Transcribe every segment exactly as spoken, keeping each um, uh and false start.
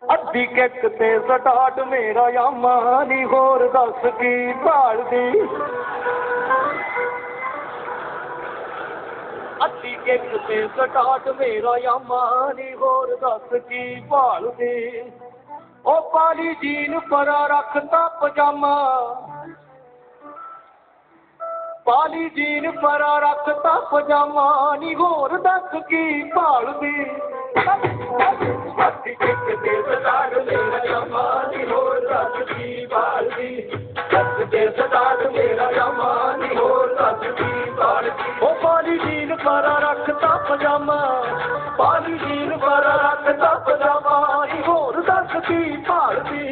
अद्धी किक ते स्टार्ट मेरा यामा नी होर दस की भालदी अद्धी किक ते स्टार्ट मेरा यामा नी होर दस की भालदी ओ पाली जीन परा रखता पजामा पाली जीन परा रखता पजामा नी होर दस की भालदी अद्धी किक ते स्टार्ट मेरा यामा नी होर दस की भालदी किक ते स्टार्ट मेरा यामा नी होर दस की भालदी ओ पाली जीन परा रखता पजामा पाली जीन परा रखता पजामा नी होर दस की भालदी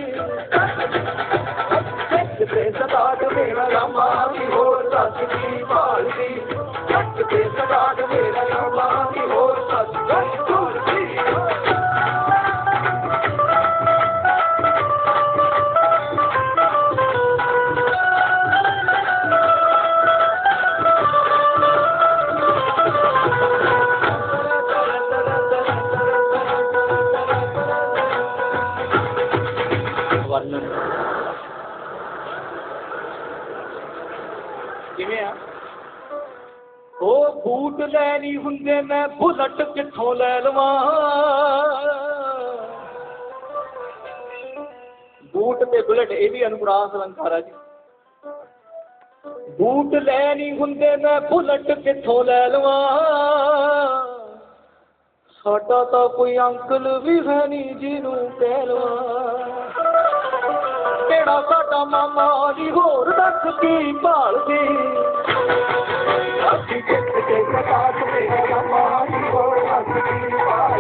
किक ते स्टार्ट मेरा यामा नी होर दस की भालदी किक ते स्टार्ट मेरा यामा नी होर दस की भालदी बूट लैनी हुंदे मैं बुलट किथों लै लवां बूट ते बुलट ये भी अनुप्रास अलंकार है जी बूट लैनी हुंदे मैं बुलट किथों लै लवां साडा तां कोई अंकल भी है नी जिनू कह लवां केड़ा साडा मामा नी होर दस की भालदी अद्धी किक ते स्टार्ट मेरा यामा नी होर दस की भालदी